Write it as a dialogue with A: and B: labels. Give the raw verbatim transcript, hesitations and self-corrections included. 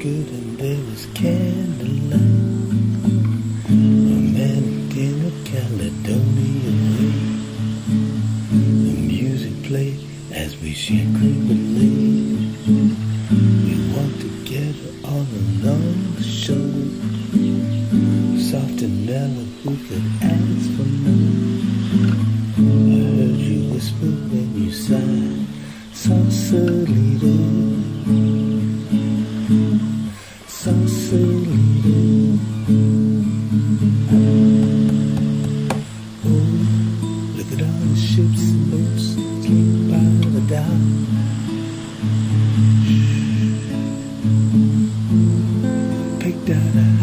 A: good and there was candlelight. Romantic in the Caledonia Way. The music played as we shared creme brûlée. We walked together all along the shore. Soft and mellow, who could ask for more? I heard you whisper when you sighed, Sausalito, Sausalito. Oh, look at all the ships and boats sleep by the dock. Picked out a